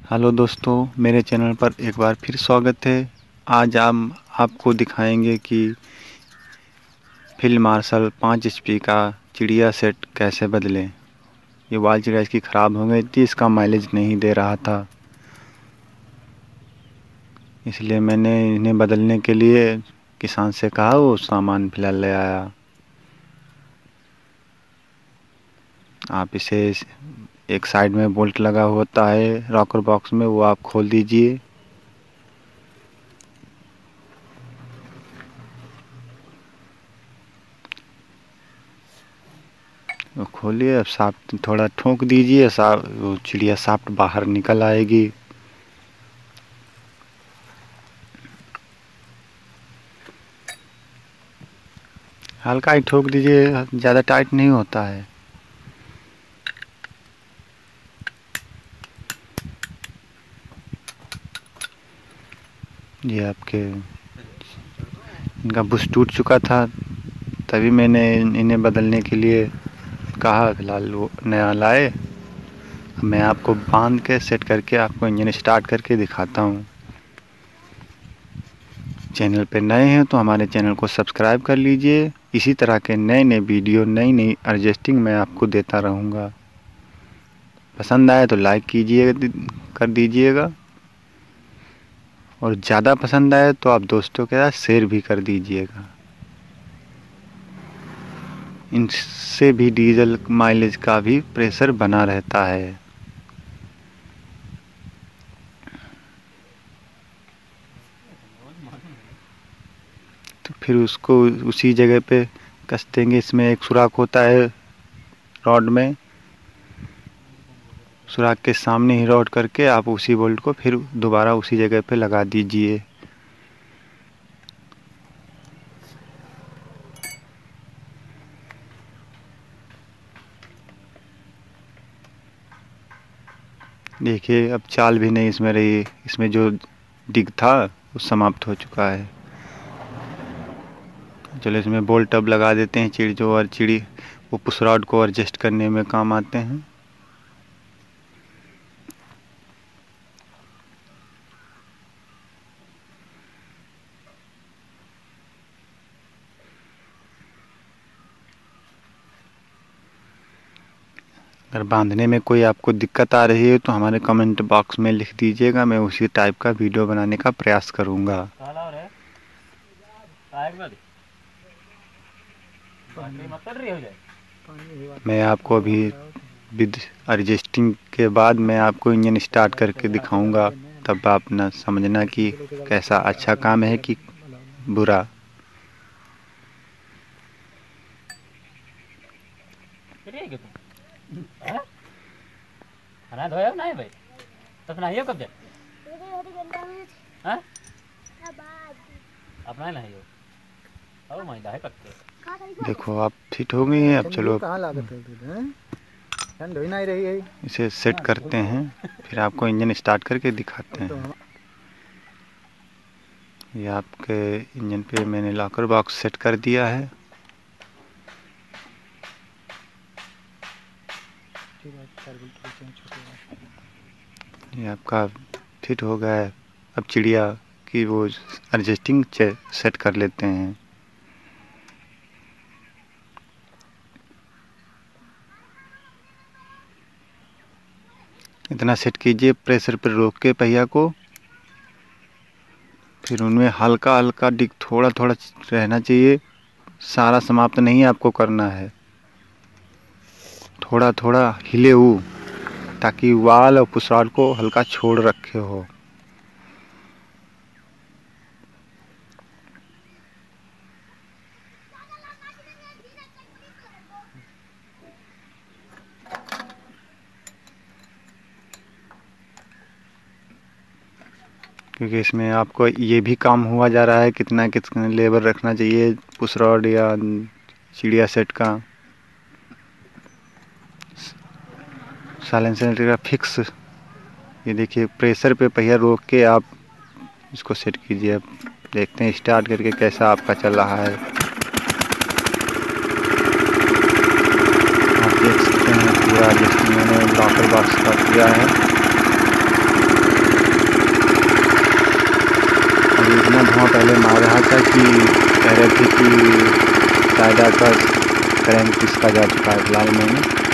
Hello दोस्तों, मेरे channel पर एक बार फिर स्वागत है। आज हम आपको दिखाएंगे कि फील्ड मार्शल 5 HP का चिड़िया सेट कैसे बदलें। ये वाल चिड़िया इसकी ख़राब हो गई थी, इसका माइलेज नहीं दे रहा था, इसलिए मैंने इन्हें बदलने के लिए किसान से कहा, वो सामान फिलहाल ले आया। आप इसे एक साइड में बोल्ट लगा होता है रॉकर बॉक्स में, वो आप खोल दीजिए। वो खोलिए, अब साफ्ट थोड़ा ठोक दीजिए, वो चिड़िया साफ्ट बाहर निकल आएगी। हल्का ही ठोक दीजिए, ज़्यादा टाइट नहीं होता है। ये आपके इनका बुश टूट चुका था, तभी मैंने इन्हें बदलने के लिए कहा। फिलहाल वो नया लाए। मैं आपको बांध के सेट करके आपको इंजन स्टार्ट करके दिखाता हूँ। चैनल पे नए हैं तो हमारे चैनल को सब्सक्राइब कर लीजिए। इसी तरह के नए नए वीडियो, नई नई एडजस्टिंग मैं आपको देता रहूँगा। पसंद आए तो लाइक कर दीजिएगा, और ज़्यादा पसंद आए तो आप दोस्तों के साथ शेयर भी कर दीजिएगा। इनसे भी डीजल माइलेज का भी प्रेशर बना रहता है। तो फिर उसको उसी जगह पे कस देंगे। इसमें एक सुराख होता है रॉड में, सुराख के सामने ही रॉड करके आप उसी बोल्ट को फिर दोबारा उसी जगह पे लगा दीजिए। देखिए, अब चाल भी नहीं इसमें रही, इसमें जो डिग था वो समाप्त हो चुका है। चलो इसमें बोल्ट अब लगा देते हैं, चिड़ी वो पुश रॉड को एडजस्ट करने में काम आते हैं। अगर बांधने में कोई आपको दिक्कत आ रही है तो हमारे कमेंट बॉक्स में लिख दीजिएगा, मैं उसी टाइप का वीडियो बनाने का प्रयास करूँगा। मैं आपको अभी विद एडजस्टिंग के बाद मैं आपको इंजन स्टार्ट करके दिखाऊंगा, तब आप ना समझना कि कैसा अच्छा काम है कि बुरा। धोया नहीं भाई, तो नहाइयो कब जाए? अपना नहाइयो और महिला है कब? देखो आप फिट हो गई हैं। अब चलो ठंड हो ही नहीं रही है, इसे सेट करते हैं, फिर आपको इंजन स्टार्ट करके दिखाते हैं। ये आपके इंजन पे मैंने लॉकर बॉक्स सेट कर दिया है। ये आपका फिट हो गया है। अब चिड़िया की वो एडजस्टिंग सेट कर लेते हैं। इतना सेट कीजिए, प्रेशर पर रोक के पहिया को, फिर उनमें हल्का हल्का डिग थोड़ा थोड़ा रहना चाहिए। सारा समाप्त नहीं आपको करना है, थोड़ा थोड़ा हिले ताकि वाल और पुश रॉड को हल्का छोड़ रखे हो। क्योंकि इसमें आपको ये भी काम हुआ जा रहा है कितना लेबर रखना चाहिए पुश रॉड या चिड़िया सेट का। साइलेंसर का फिक्स, ये देखिए प्रेशर पे पहिया रोक के आप इसको सेट कीजिए। अब देखते हैं स्टार्ट करके कैसा आपका चल रहा है। आप देख सकते हैं पूरा जिसमें मैंने लॉकर बॉक्स कर दिया है। ये इतना धुआं पहले मार रहा था कि कह रहे थे कि शायद आपका करंट इसका जा चुका है। फिलहाल मैंने